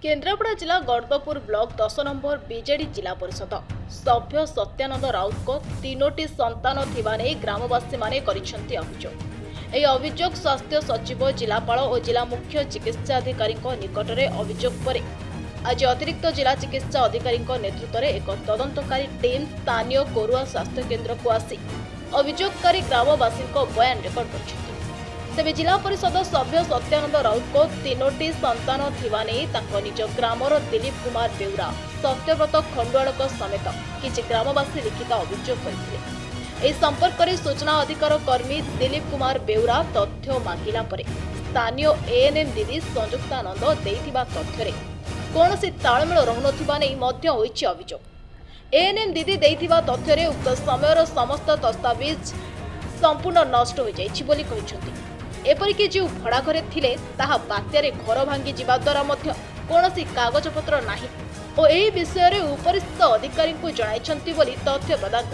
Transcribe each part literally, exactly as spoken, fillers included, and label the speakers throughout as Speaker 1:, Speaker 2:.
Speaker 1: केन्द्रापड़ा जिला गर्दपुर ब्लॉक दस number BJD जिला परिषद सभ्य सत्यानंद राउत को तीनोटी संतान थिबा नै ग्रामवासी माने करिसेंती अभियोग। एही अभियोग स्वास्थ्य सचिव जिलापाल और जिला मुख्य चिकित्सा अधिकारी निकट में अभियोग पर आज अतिरिक्त जिला चिकित्सा अधिकारी नेतृत्व में एक तदंतकारी टीम स्थानीय कोरुआ स्वास्थ्य केन्द्र को आसी अभियोगकारी ग्रामवासी बयान रेकर्ड कर तेज जिला परिषद सभ्य सत्यानंद राउत को तीनोटी संतान थिबा नै तांको निज ग्रामर दिलीप कुमार बेउरा सत्यव्रत खंडुआड़ समेत किछि ग्रामवासी लिखित अभियोग करथिले। एही संपर्क में सूचना अधिकार कर्मी दिलीप कुमार बेउरा तथ्य मांगिला परे स्थानीय एएनएम दीदी संयुक्तानंद देइथिबा तथ्य कौनसी तालमेल रहुनथिबा नै मध्य होइछि अभियोग। एएनएम दीदी देइथिबा तथ्य रे उक्त समयर समस्त दस्तावेज संपूर्ण नष्ट हो जाइछि बोली कहिसथि। एपरिक जो भड़ा घरे थिले ताहा बात्यारे घर भांगी जिबा द्वारा मध्य कौनसी कागजपत्र नाही और एही विषय रे उपरिस्थ अधिकारी को जणाइछन्ति बोली तथ्य प्रदान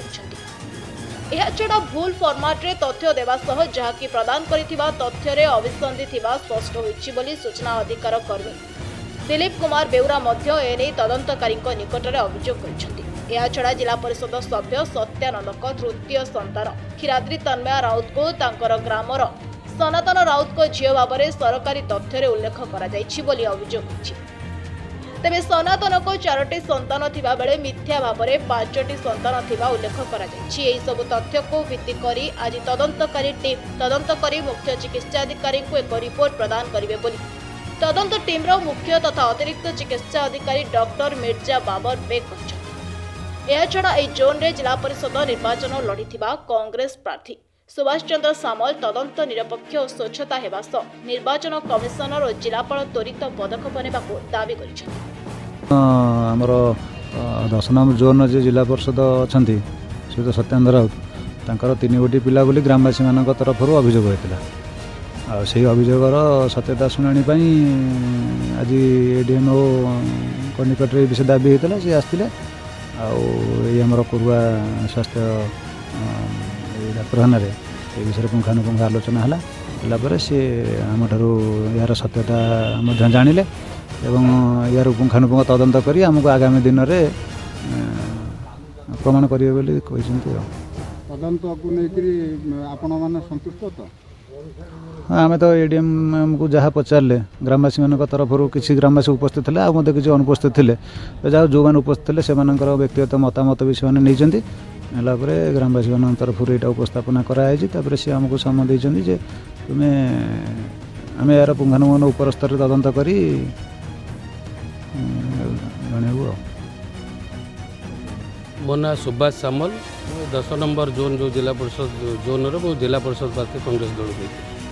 Speaker 1: करिसथि। एहा छडा भूल फॉर्मेट रे तथ्य देबा सह जहाकी प्रदान करिथिबा तथ्य रे अविसंधि थिबा स्पष्ट होइछि बोली सूचना अधिकार कर्मी दिलीप कुमार बेउरा मध्य एने तदंतकारी निकट में अभियोग करिसथि। एहा छडा जिला परिषद सभ्य सत्यानंद तृतीय संतान क्षीराद्री तन्मया राउत को तांकर ग्रामर सनातन राउत को झील भाव में सरकारी तथ्य उल्लेख कर अभियोग होइछि। तेबे सनातन को चारोटी संतान थिबा बेले मिथ्या भाव में पांचटी संतान थिबा उल्लेख कर एही सब तथ्य को भित्ति करी आज तदंतकारी टीम तदंत करी मुख्य चिकित्सा अधिकारी को एक रिपोर्ट प्रदान करिवे बोली तदंत टीमर मुख्य तथा अतिरिक्त चिकित्सा अधिकारी डॉक्टर मिर्जा बाबर बेग कहछथि। एहा छडा एही जोन रे जिला परिषद निर्वाचन लड़िथिबा कांग्रेस प्रार्थी सुभाष चंद्र सामल तदंत निरपेक्ष और स्वच्छता हेबा सह निर्वाचन कमिशनर और जिलापाल त्वरित पदक्षेप नेबाकू दाबी करिसेंति।
Speaker 2: हमर दस नंबर जोन जे जिला परिषद अछंती श्री सत्यानंद राउत तांकर तीन गोटी पिला बोली ग्रामवासी मानक तरफ अभियोग होइतिला। आ से अभियोगर सत्यता शुणाणी पई आज एडीएमओ को निकट रे विषय दाबी होइतिला से आस्तिले आ ए हमर कोरुआ स्वास्थ्य डाक्तरखाना ये विषय पुंखानुपुंख आलोचना है सी आम ठारू यार सत्यता जानिले एवं यार पुंखानुपुंख तदंत करी आमको आगामी दिन में प्रमाण करेंगे बोली कहते।
Speaker 3: तदंत को लेकर आपण माने संतुष्ट तो
Speaker 2: हाँ आम तो एडीएम को जहाँ पचारे ग्रामवासी मान तरफ किसी ग्रामवासी उपस्थित थे आ किसी अनुपस्थित थे जहाँ जो मैंने उपस्थित थे से व्यक्तिगत मतामत भी से नहीं है ग्रामवासी मान तरफ यहाँ उपस्थापना कराई सी आमको समय देते जे तुम्हें आम यार पुंखानुपुंख उपर स्तर तदंत कर जनइबू।
Speaker 4: मो ना सुभाष सामल दस नंबर जोन जो जिला परिषद जोन रो जिला परिषद प्रार्थी कांग्रेस दल को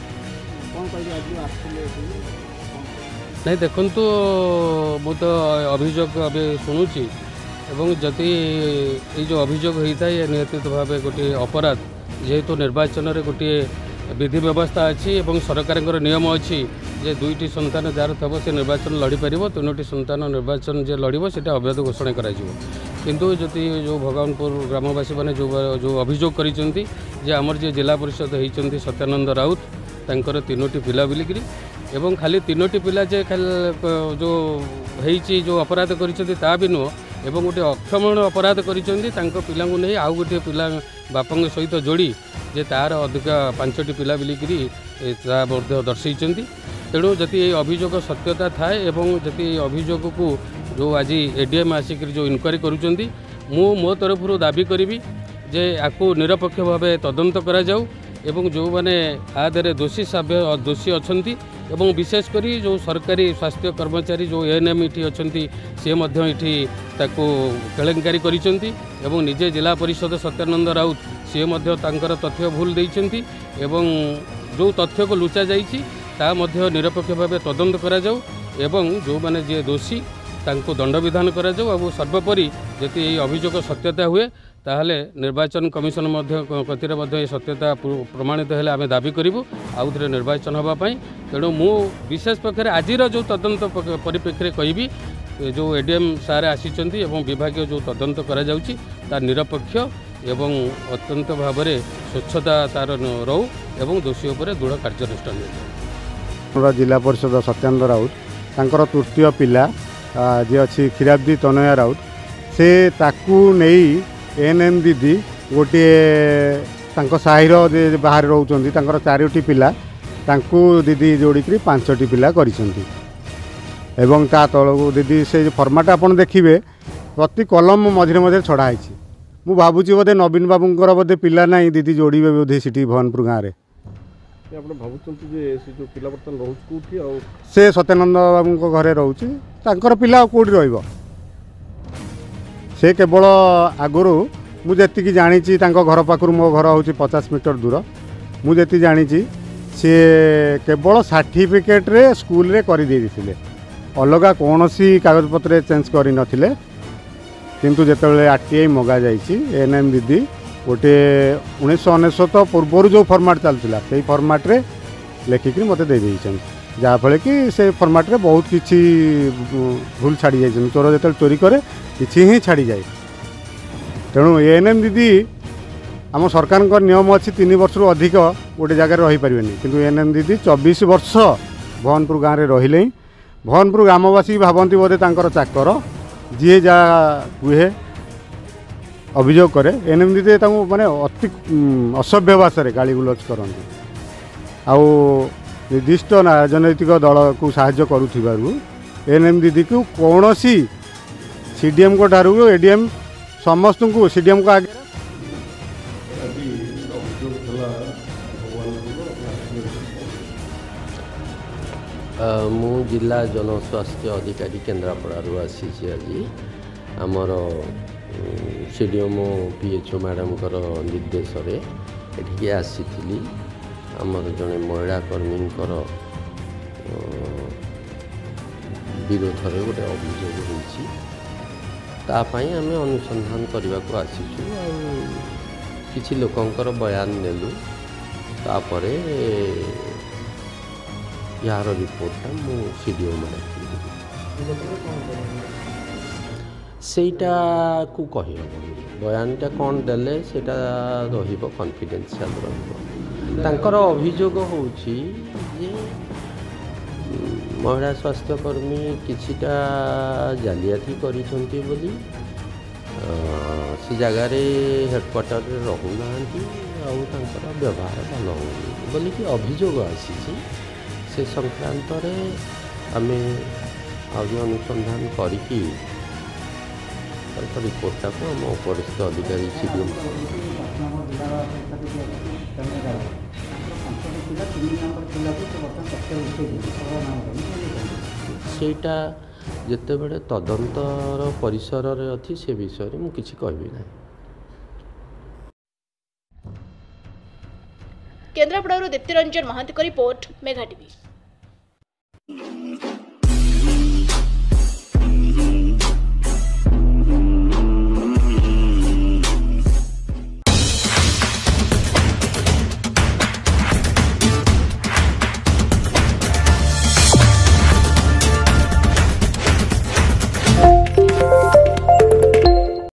Speaker 4: नहीं देखु तो मु तो अभियोग अभी शुणुची एवं जदि ये जो अभियोग होता है निश्चित भाव गोटे अपराध जेहेतु निर्वाचन रे गोटे विधि व्यवस्था अच्छी एवं सरकार नियम अच्छी जे दुईटी संतान जार थब से निर्वाचन लड़ी पार तीनोटी संतान निर्वाचन जे लड़ब से अवैध घोषणा कर किंतु जदि जो भगवानपुर ग्रामवासी मैंने जो जो अभियोग करिसेंती जे आमर जे जिला परिषद होती सत्यानंद राउत तांकर तीनोटी पिला बोलिकी एवं खाली तीनोटी पिला जे खाली जो होती जो अपराध कर भी नुह एवं गोटे अक्षमण अपराध करिसेंती तांको पिलांगु नहीं आउ गोटे पिला बापांग सहित जोड़ी जे तार अधिक पांचटी पिला बोलिकी दर्शाइछन्ती। तेणु जदि ये अभियोग सत्यता थाए एवं जदि अभियोग को जो आज एडीएम आसिक जो इनक्वारी करुचंती मु मो तरफ दाबी करी जे आपको निरपेक्ष भाव तदंत करा जाऊ एवं जो मैंने आदे दोषी सभ्य दोषी अच्छी एवं विशेषकर जो सरकारी स्वास्थ्य कर्मचारी जो एएनएम इठी अच्छी सी इठी ताको केलेंकारी करिसेंती एवं निजे जिला परिषद सत्यानंद राउत सी तथ्य भूल देइछन्ती एवं जो तथ्य को लुचा जाइछि ता मध्य निरपेक्ष भाव तदंत करा जाऊ एवं जो माने जे दोषी तांको दंड विधान करा जाऊ और सर्वोपरि जदि ये अभियोग सत्यता हुए ताहले निर्वाचन कमिशन कतिर सत्यता प्रमाणित हेले आमे दाबी करूँ आउ थे निर्वाचन होगापाई। तेणु मु विशेष पक्षर आज जो तदंत परिप्रेक्षी कहि जो एडीएम सार आसी विभाग जो तदंत करा जाउछि तार निरपेक्ष एवं अत्यंत भाव में स्वच्छता तार रहू एवं दोषी उपर दृढ़ कार्यानुष्ठान।
Speaker 3: जिला परिषद सत्यानंद राउत तृतीय पिला जे अच्छी क्षीराब्दी तनया राउत से ताकू नहीं एन एम दीदी गोटे साहिर जे बाहर रोच चारोटी पिला तांकू दीदी जोड़िकी पांचटी पिला करिसेंती एवं ता तलू दीदी से फर्माट आप देखिए प्रति कलम मझे मझे छड़ाई मु भावुची बोधे नवीन बाबूंकर बोधे पिला ना दीदी जोड़े बोधे सीटी भवनपुर गाँव में से सत्यानंद बाबू घरे रोचे तांकर पिला कौटी रहिबो से केवल आगुरी मुझे जानी घर पाखर मो घर हूँ पचास मीटर दूर मुझे जानी सी केवल सर्टिफिकेट रे स्कूल रे कर देते अलग कौन सी कागज पत्र चेंज कर नथिले किंतु जेतेबेले आरटीआई मगा जाइए एनएम दीदी गोटे उन्नीस सौ अनेशत पूर्वर जो फर्माट चलता से फर्माट रे लेखिक मत दे जहाँफल कि से फर्माट रे बहुत किसी भूल छाड़ी जाए चोर जो चोरी करे किसी ही छाड़ी जाए तेणु एएनएम दीदी आम सरकार का नियम अच्छी तीन वर्ष रु अधिक गोटे जगह रही पारे कि एएनएम दीदी चौबीस वर्ष भवनपुर गाँव में रही भवनपुर ग्रामवासी भावती बोधे तांकर चाकर जी जा कहे अभियोग करे एएनएम दीदी माने अति असभ्य भाषा गाली गुलज करती आउ निर्दिष्ट राजनैतिक दल को साहाय्य करुथिबारु एएनएम दीदी को कौन सी सीडीएम को ठारू एडीएम समस्त को सीडीएम को आगे
Speaker 5: मु जिला जनस्वास्थ्य अधिकारी केन्द्रापड़ारू आसी आज आमर सीडीएम पीएचओ मैडम निर्देश एठिके आसी आमर जड़े महिला कर्मी विरोध में गोटे अभियोग होपाई आम अनुसंधान करने को आसीचु किसी लोकंकर बयान नेलु तापर यार रिपोर्टा मु सीडीओ मैडम सेटा को कही बयानटा कौन देले सेटा रहिबो कॉन्फिडेंशियल रहिबो तांकर अभियोग होउची जे महिला स्वास्थ्यकर्मी किछिटा जालियाती करिसंती बोली से जगार हेडक्वार्टर रे रहूना आउ तांकर व्यवहार भल होनी बोली कि अभियोग आसी से संक्रांत आम आज अनुसंधान करी रिपोर्टा को आम उपरिस्थ अधिकारी सीडीएम सेटा जितेबले तदंतर परिसर रे अच्छी से विषय में किसी कहबी ना।
Speaker 1: केन्द्रापड़ारू दीप्ति रंजन महांती रिपोर्ट मेघा टीवी।